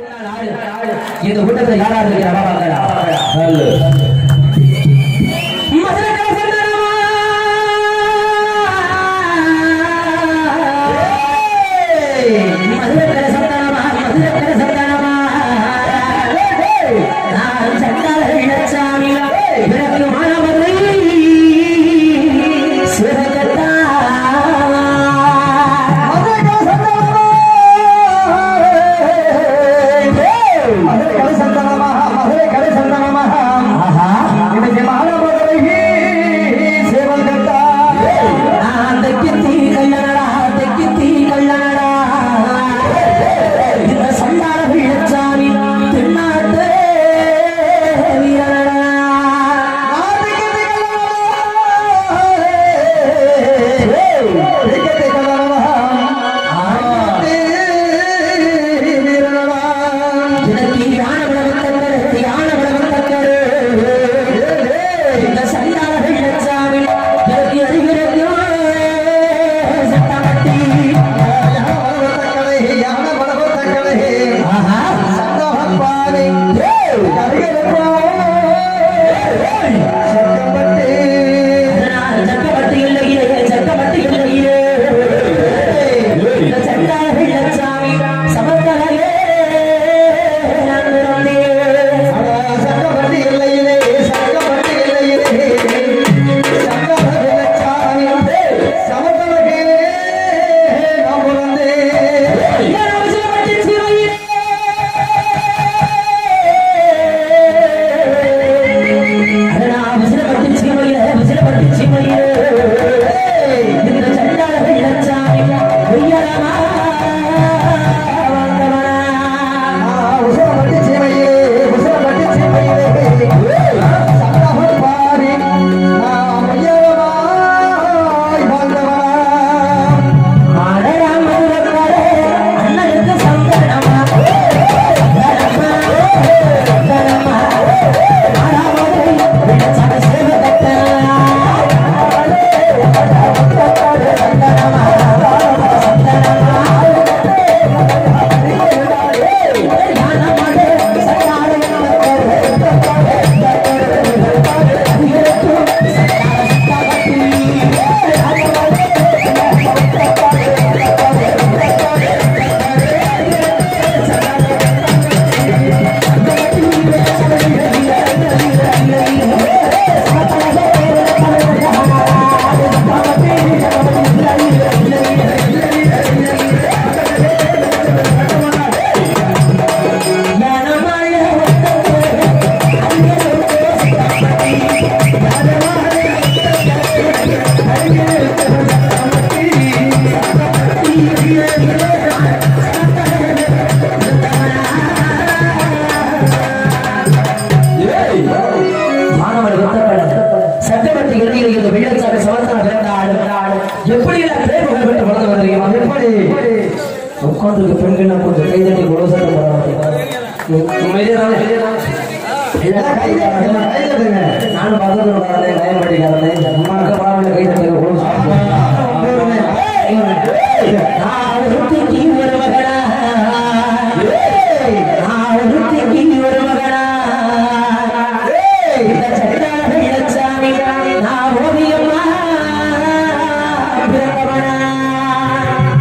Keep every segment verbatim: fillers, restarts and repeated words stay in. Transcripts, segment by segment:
இந்த கூட்டத்தை யாரா இருக்கிறா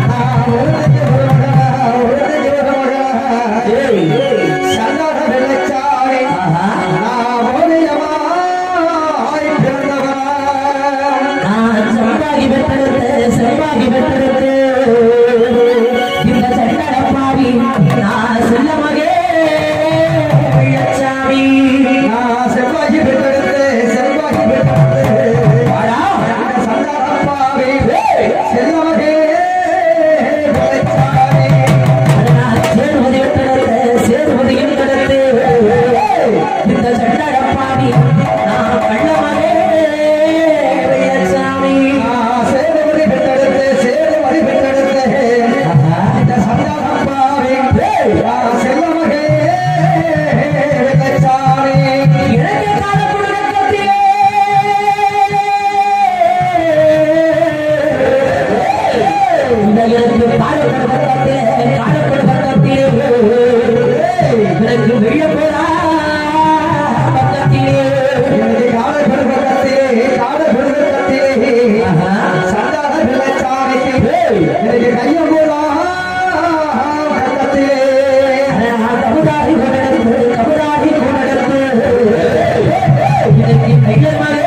Sanada Belacha எனக்கு வெள்ள போதா பக்கத்திலே எனக்கு கால பருவத்திலே கால பருவத்திலே சந்தான பிள்ளைச்சாமிக்கு எனக்கு கையம் போதா பக்கத்திலே கபுதாரி கொண்டெடுத்து கபுதாரி கொண்டெடுத்து எனக்கு கையம் மலே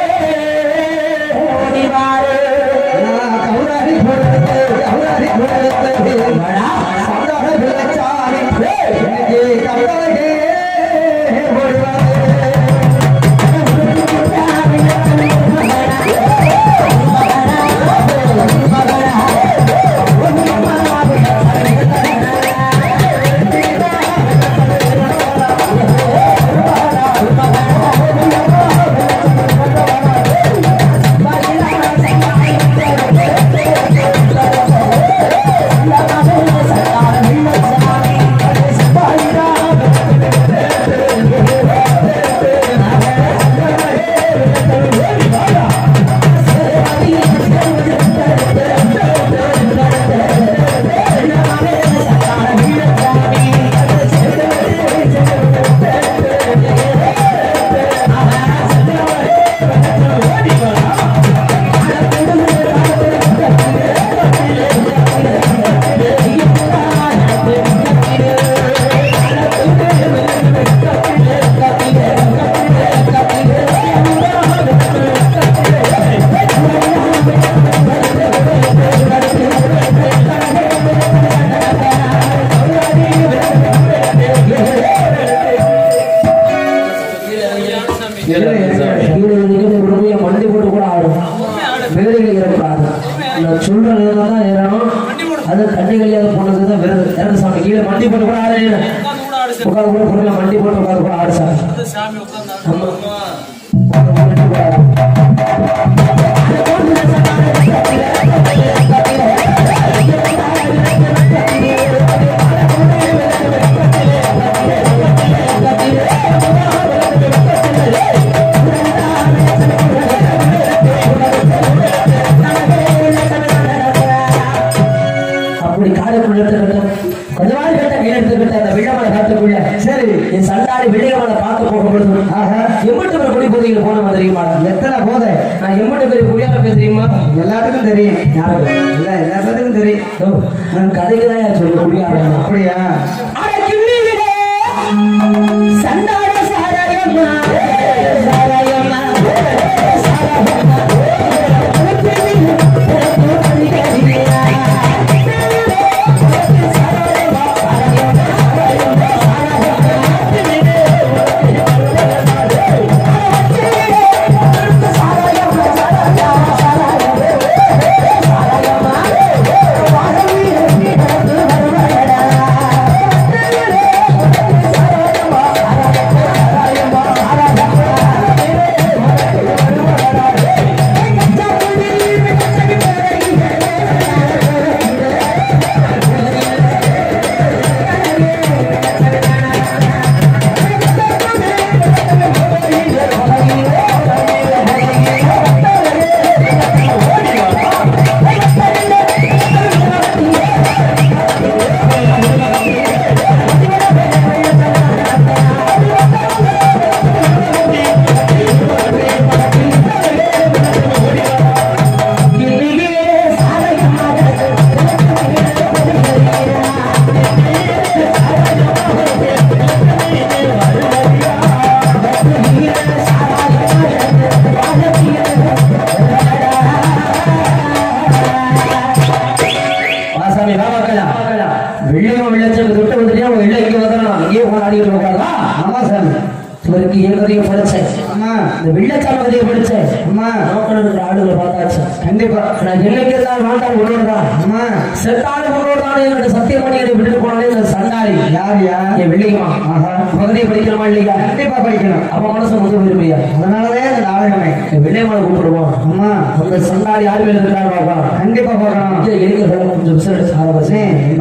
ஓடிவாரு கபுதாரி கொண்டெடுத்து கபுதாரி கொண்டெடுத்து சந்தான பிள்ளைச்சாமிக்கு எனக்கு கபுதாரி மண்டி போட்டு கூட ஆடும் வேலைகள் இறக்கூடாது நான் சொல்ற நேரம் தான் ஏறணும் அது தண்ணி கல்யாண போனதுதான் விருது இறந்து சாமி கீழே மண்டி போட்டு கூட ஆடு உட்காந்து கூட பொருள் மண்டி போட்டு உட்காந்து கூட ஆடு சாமி அப்படி காலக்குள்ள கொஞ்சமாவது கேட்ட கையில் எடுத்துக்கிட்ட அந்த வெள்ளமலை காட்டுக்குள்ள சரி என் சண்டாடி வெள்ளையமலை பார்க்க போகும்பொழுது ஆஹா எம்பட்டு பேர் குடி போதையில் போன தெரியுமா எத்தனை போதை நான் எம்பட்டு பேர் குடியாம பேசுறீமா எல்லாத்துக்கும் தெரியும் யாருக்கு இல்ல எல்லாத்துக்கும் தெரியும் நான் கதைக்கு தான் சொல்ல குடியாம அப்படியா சண்டாட சாராயம்மா சாராயம்மா ஆடுகளை பார்த்தாச்சு கண்டிப்பா நான் என்னைக்கு வாழ்ந்தால் உன்னோடுதான் செத்தாலும் உன்னோடுதான் என்னோட சத்தியமணி விட்டு போனாலே இந்த சண்டாரி யார் யார் என் வெள்ளியம்மா பகுதியை படிக்கணுமா இல்லையா கண்டிப்பா படிக்கணும் அப்ப மனசு வந்து விரும்பியா அதனாலதான் இந்த நாடகமே வெள்ளையம்மாவை கூப்பிடுவோம் அம்மா அந்த சண்டாரி யார் மேல இருக்காரு பாப்பா கண்டிப்பா போகணும் எலிக்க கொஞ்சம் விசில் அடிச்சு ஆரம்பிச்சு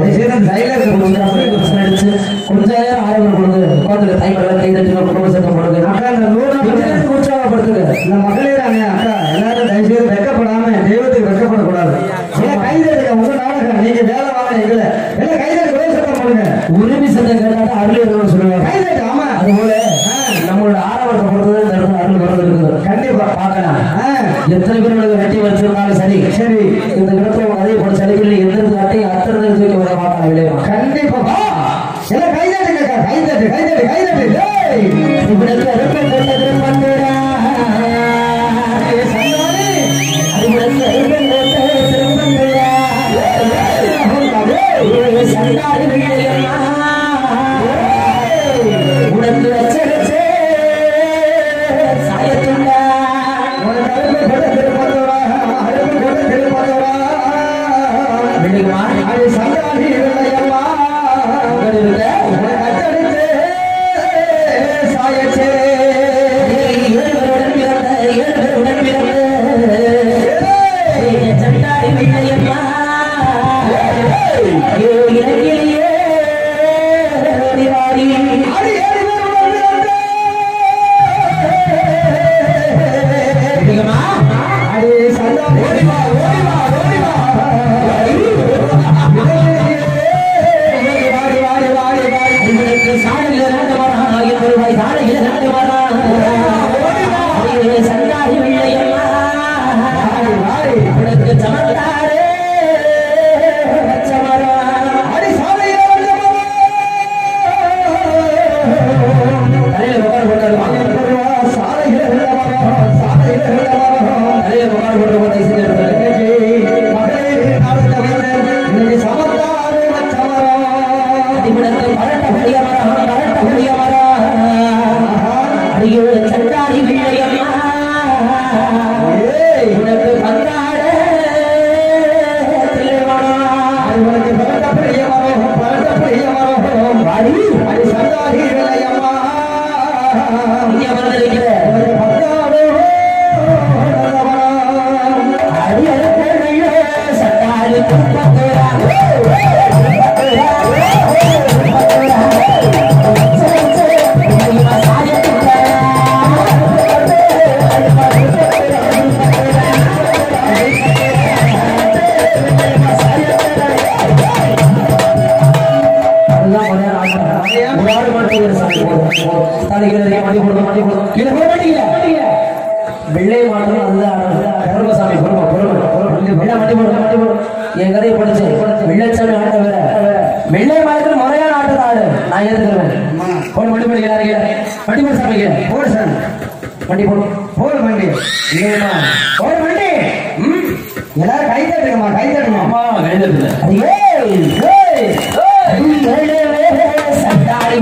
விசில் அடிச்சு கொஞ்ச நேரம் ஆரம்பம் கொடுங்க உட்காந்து தைமலை கை தட்டி குடும்ப சத்தம் போடுங்க அக்கா இந்த நூறு உற்சாகப்படுத்துங்க இந்த மகளிர் அக்கா எல்லாரும் தயவுசெய்து வெக்கப்படாம தெய்வத்துக்கு வெக்கப்படக்கூடாது கைதடுங்க உங்க நாடகம் நீங்க வேலை வாங்க எங்களை எல்லாம் கைதட்டு சத்தம் போடுங்க உரிமை சத்தம் கேட்டாலும் அருள் சொல்லுவாங்க கைதட்டு எத்தனை பேர் உனக்கு வெட்டி வச்சிருந்தாலும் சரி சரி இந்த இடத்துல அதே போல சலுகையில் எந்திருந்து அட்டையும் அத்தனை தூக்கி விட மாட்டாங்க விளையா கண்டிப்பா எல்லாம் கைதட்டு கைதட்டு கைதட்டு கைதட்டு இவனுக்கு அருப்பை கொண்ட திருப்பந்துடா சந்தானி இவனுக்கு அருப்பை கொண்ட திருப்பந்துடா சந்தானி விளையா உனக்கு வச்சே சாயத்துண்டா உனக்கு அருப்பை கொண்ட திருப்பந்துடா அருப்பை கொண்ட திருப்பந்துடா விளையா அது சந்தானி விளையம்மா வெள்ளை மாற்றம் கருமசாமி பொறுமை பொறுமை மட்டி போடும் என் கதையை படிச்சு வெள்ளச்சாமி ஆட்ட வேற வெள்ளை மாற்றத்தில் முறையான ஆட்டத்தை ஆடு நான் ஏத்துக்கிறேன் போன் மட்டி போடுகிறாரு மட்டி போடு சாமி போடு சார் மட்டி போடு போடு மண்டி இல்லையா போடு மண்டி எல்லாரும் கை தட்டுங்கம்மா கை தட்டுங்க அம்மா கை தட்டுங்க சட்டாரி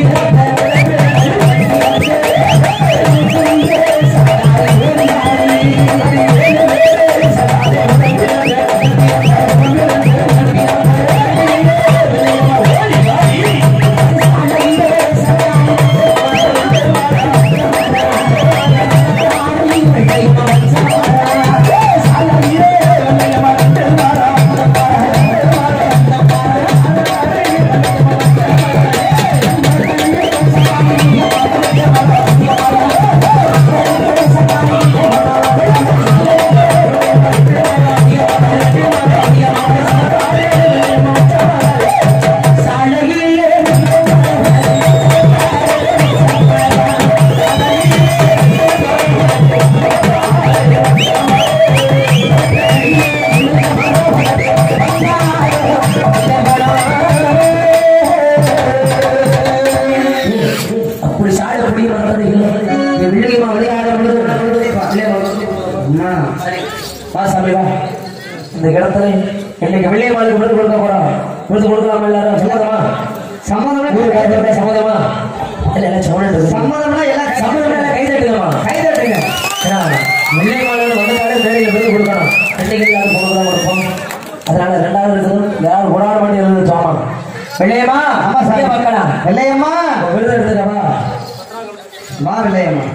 இந்த இடத்துல இன்னைக்கு வெள்ளைய மாலுக்கு விருது கொடுக்க போறோம் விருது கொடுக்கலாம் எல்லாரும் சம்மதமா சம்மதமா சம்மதமா இல்ல எல்லாம் சம்மதம் சம்மதம்னா எல்லாம் சம்மதம்னா எல்லாம் கை தட்டுங்கம்மா கை தட்டுங்க ஏன்னா வெள்ளைய மாலுக்கு வந்தாலே வேலையில விருது கொடுக்கணும் இன்னைக்கு எல்லாரும் கொடுக்கலாம் கொடுப்போம் அதனால ரெண்டாவது இருக்குது யாரும் கொடாட பண்ணி இருந்து சாமா வெள்ளையம்மா அம்மா சரிய மக்களா வெள்ளையம்மா விருது எடுத்துக்கமா வா வெள்ளையம்மா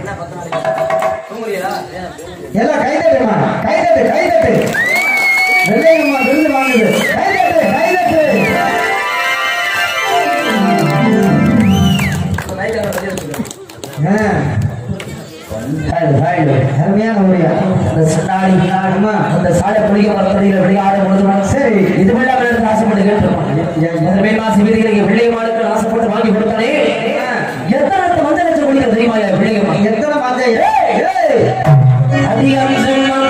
எல்லாம் கை தட்டுமா கை தட்டு கை தட்டு வெள்ளையம்மா விருது வாங்குது கை தட்டு கை தட்டு அருமையான முறையா அந்த சண்டாடி விளையாடுமா அந்த சாலை புளிய மரத்தடியில் விளையாடும் பொழுது சரி இது வெள்ளாமல் ஆசைப்பட்டு கேட்டுருப்பான் வெள்ளையம்மாளுக்கு ஆசைப்பட்டு வாங்கி கொடுத்தானே எத்தனை மஞ்சள் லட்சம் குடிக்கிற தெரியுமா வெள்ளையம்மா எத்தனை மஞ்சள் அதிகம்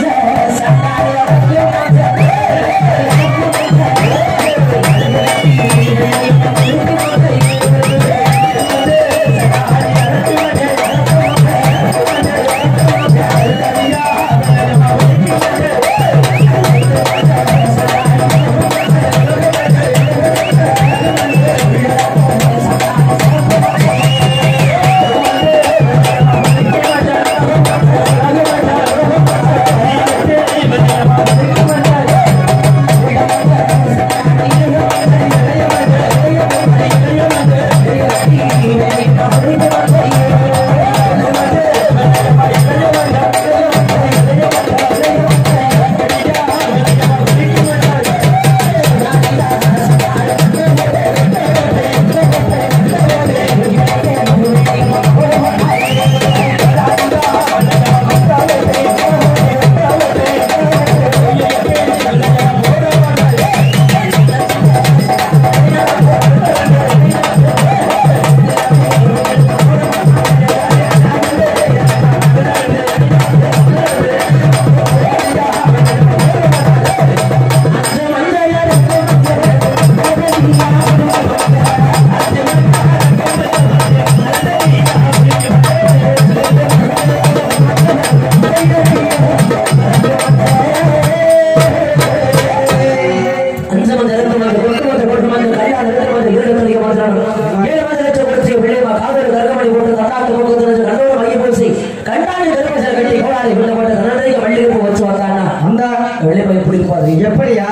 எப்படியா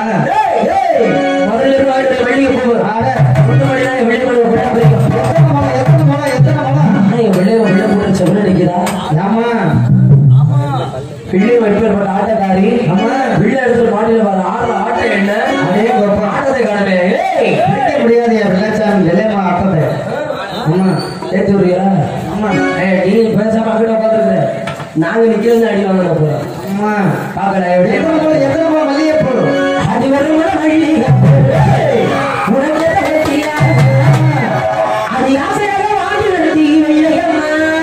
ஆட்டக்காரி ஆட்டம் என்ன ஆட்டத்தை காணவே முடியாது வெள்ளச்சாமி வெள்ளையம்மா ஆட்டத்தை ஏற்றி விடுறியா ஆமா நீ பேசாம அங்கிட்ட உட்காந்துருக்க நாங்க நிக்கிறது அடி வாங்க போறோம் ஆமா பாக்கல எத்தனை எத்தனை மல்லிகை போடும் அது வரும் அது ஆசையாக வாங்கி நடத்தி வெள்ளையம்மா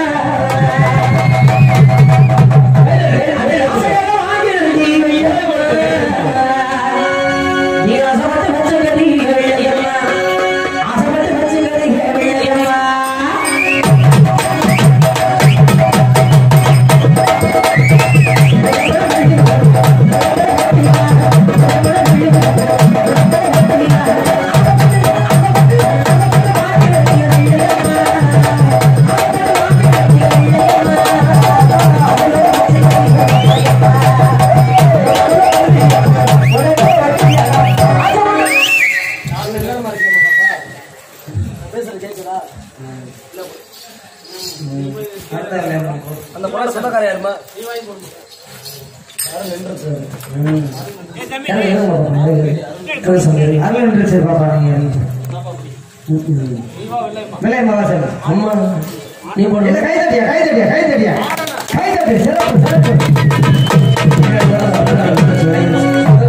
அந்த பொண்ணு சொந்தக்கார யாருமா நீ வாங்கி போடு யாரும் நின்றுச்சு நின்றுச்சு பாப்பா நீங்க அம்மா நீ போடு கை தட்டியா கை தட்டியா கை தட்டியா கை தட்டி சிறப்பு சிறப்பு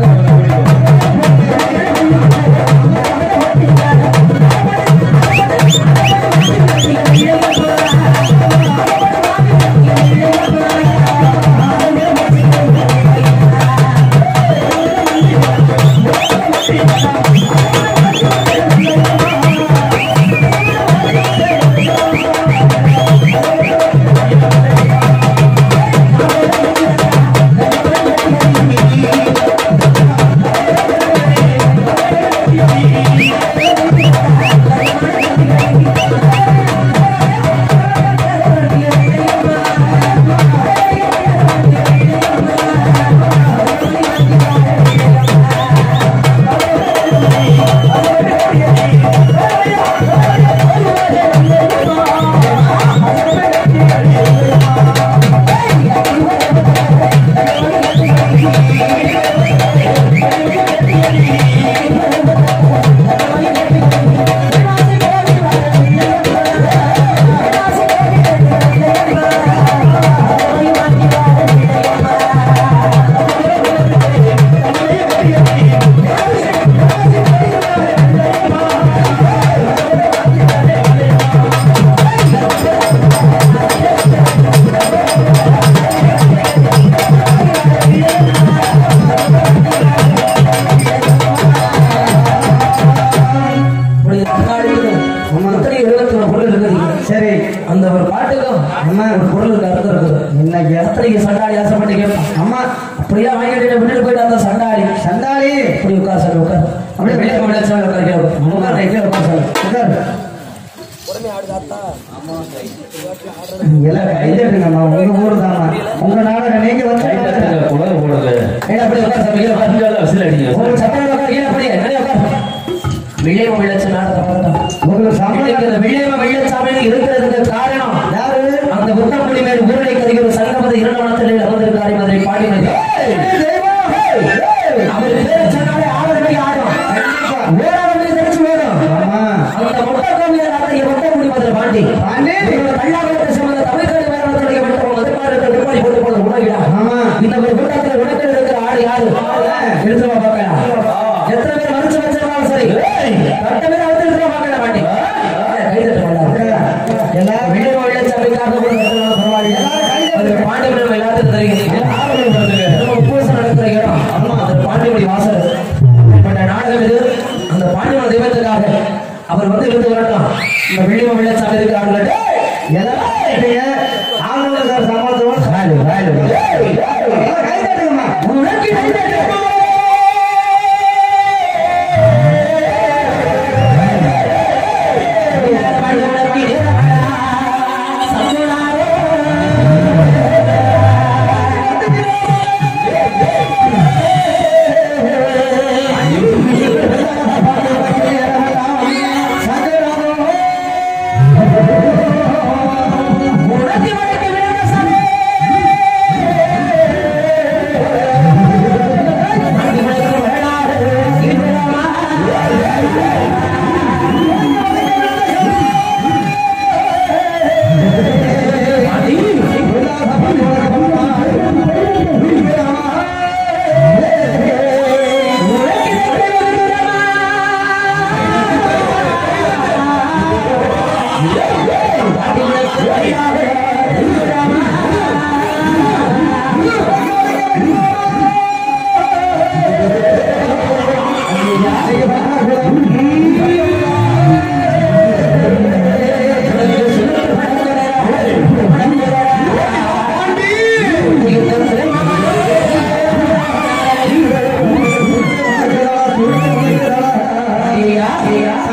சரி அந்த ஒரு பாட்டுக்கும் அம்மா ஒரு பொருளுக்கு அர்த்தம் இருக்குது இன்னைக்கு அத்தனைக்கு சண்டாளி ஆசைப்பட்டு கேட்போம் அம்மா அப்படியே வாங்கிட்டு விட்டுட்டு போயிட்டு அந்த சண்டாளி சண்டாளி அப்படி உட்கார் சார் உட்கார் அப்படியே வெளியே உட்கார் உட்கார் கேட்போம் உட்கார் உட்கார் சார் உட்கார் உடனே ஆடுதாத்தா எல்லாம் கைதட்டுங்கம்மா உங்க ஊர் தாமா உங்க நாடகம் நீங்க வந்து குளர் போடுறது அப்படியே உட்கார் சார் வெளியே உட்கார் அடிங்க ஒரு சத்தம் உட்கார் கீழே அப்படியே நிறைய உட்கார் வெள்ளையம்மா வெள்ளச்சாமி நாடகத்தை பார்த்தோம். உங்களுக்கு சம்பளம் இந்த வெள்ளையம்மா வெள்ளச்சாமி இருக்கிறதுக்கு காரணம் யாரு? அந்த புத்தங்குடி மேல் ஊரடை கருகிற சங்கமத இரண்டாம் அமர்ந்திருக்காரு மதுரை பாடினது. அவர் பேர் சொன்னாலே ஆவரணை ஆடும். ஓராவணை தெரிச்சு ஓடும். அந்த மொட்டை கோவிலில் அத்தகைய புத்தங்குடி மதுரை பாண்டி கல்லாவளத்தை சம்பந்த தமிழ்நாடு மேலத்துடைய மட்டம் மதுப்பாடு விற்பனை போட்டு போது உணவிடா. இந்த ஒரு கூட்டத்தில் உணக்கில் இருக்கிற ஆடு யாரு எடுத்துவா பார்க்கலாம். எத்தனை பேர் மறுச்சு வச்சிருந்தாலும் சரி கட்ட பேர் அவத்து எடுத்துவா பார்க்கலாம் பாண்டி கைதட்டு எல்லாரும் வெள்ளையம்மா வெள்ளச்சாமிக்காக கூட பரவாயில்ல. அதுக்கு பாண்டியபுரம் எல்லாத்துக்கும் தெரியும். உப்போசம் நடக்கிற இடம் அது பாண்டியபுரி வாசல். இப்பட்ட நாடகம் இது. அந்த பாண்டியபுரம் தெய்வத்துக்காக அவர் வந்து இருந்து வரட்டும். இந்த வெள்ளையம்மா வெள்ளச்சாமி இருக்கிறார்கள்.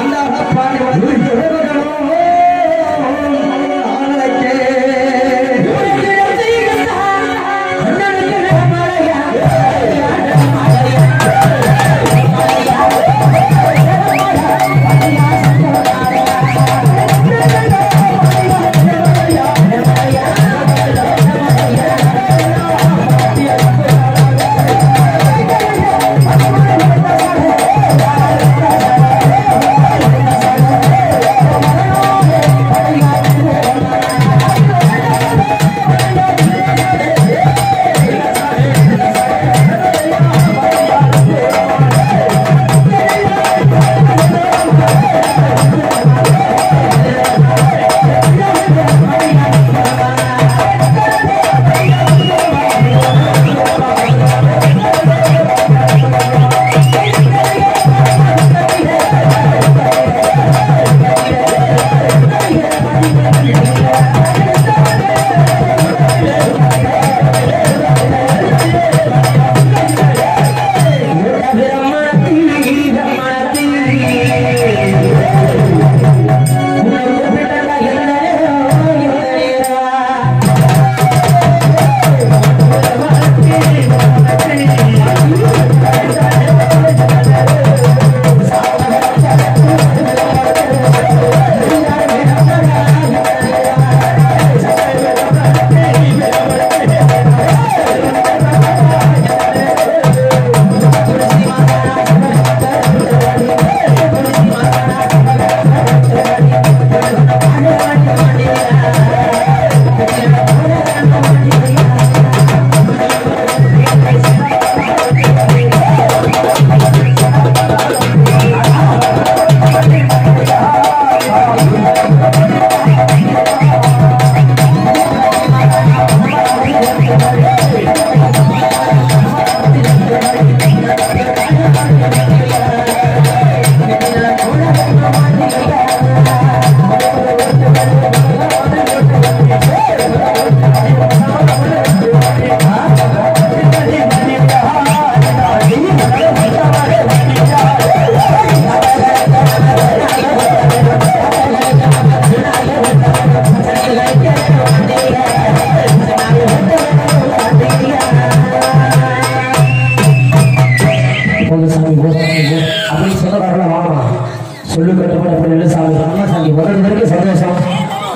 பாண்டி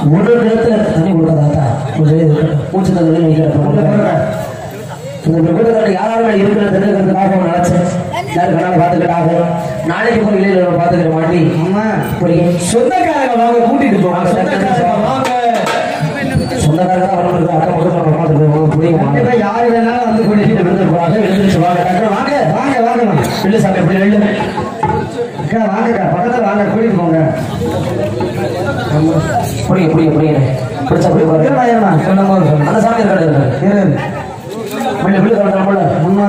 ஒரு இடத்துல தண்ணி கொடுக்காதா மூச்சு தண்ணி வைக்கிறேன் இந்த விபத்துக்கான யாராவது இருக்கிற தெரிஞ்சுக்கிறதுக்காக நினைச்சேன் யாரு கண்ணால பாத்துக்கிட்டாங்க நாளைக்கு போய் இளையில பாத்துக்கிற மாட்டி அம்மா சொந்தக்காரங்க வாங்க கூட்டிட்டு போவாங்க சொந்தக்காரங்க வரணும் அக்கா மட்டும் பார்த்துட்டு புரியும் யாரு வேணாலும் வந்து கூட்டிட்டு விழுந்து போவாங்க எழுந்திரிச்சு வாங்க வாங்க வாங்க வாங்க வெள்ளு சாமி எப்படி வெள்ளு அக்கா வாங்கக்கா பக்கத்துல வாங்க கூட்டிட்டு போங்க புரியுங்க புரியுங்க புரியுங்க பிடிச்சா புரியுங்க அந்த சாமி இருக்காது வெளில வில்லு கலந்துறோம்ல அம்மா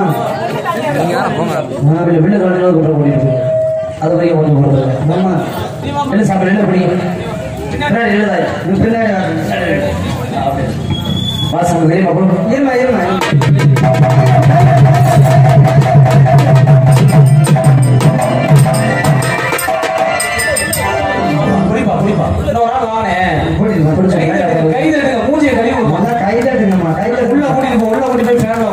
நான் வெளில வில்லு கலந்துறது கொண்டு போயிட்டு அது வரைக்கும் கொண்டு போறது அம்மா வெளில சாப்பிட வெளில பிடிங்க பின்னாடி எழுதாய் பின்னாடி வாசம் வெளியே பார்ப்போம் இருமா இருமா புரிப்பா புரிப்பா இன்னும் ஒரு நாள் வானே கைதட்டுங்க மூஞ்சியை கழுவி கைதட்டுங்கம்மா கையில உள்ள கூட்டிட்டு போ உள்ள கூட்டிட்டு போய் ஃபேன்ல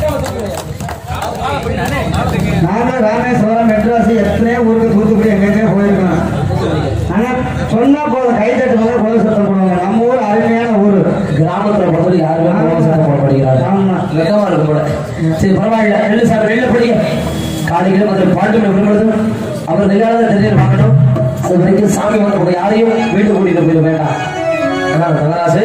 நானும் ராமேஸ்வரம் மெட்ராஸ் எத்தனையோ ஊருக்கு தூத்துக்குடி எங்கேயுமே போயிருக்கோம் ஆனா சொன்னா போதும் கை தட்டும்போது குழந்தை சத்தம் போடுவாங்க நம்ம ஊர் அருமையான ஊர் கிராமத்துல பொறுத்தவரை யாருமே குழந்தை சத்தம் போடப்படுகிறாரு ஆமா வெக்கமா இருக்கும் போல சரி பரவாயில்ல வெளில சார் வெளில படிக்க காலையில முதல்ல பாட்டு விடும்பொழுது அவர் நிலையாத தெரிஞ்சு பார்க்கணும் அது வரைக்கும் சாமி வந்து யாரையும் வீட்டு கூட்டிட்டு போயிட வேண்டாம் அதான் தங்கராசு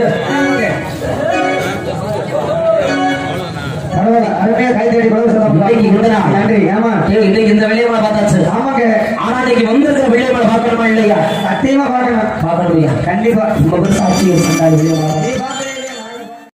அருமையா கை தேடி நன்றி ஆமா இன்னைக்கு இந்த வெளியமலை பார்த்தாச்சு ஆமாங்க ஆனா இன்னைக்கு வந்திருக்கிற வெளியமலை பார்க்கணுமா இல்லையா சத்தியமா பார்க்கணும் பார்க்கணும் கண்டிப்பா ரொம்ப சாட்சி வெளியமலை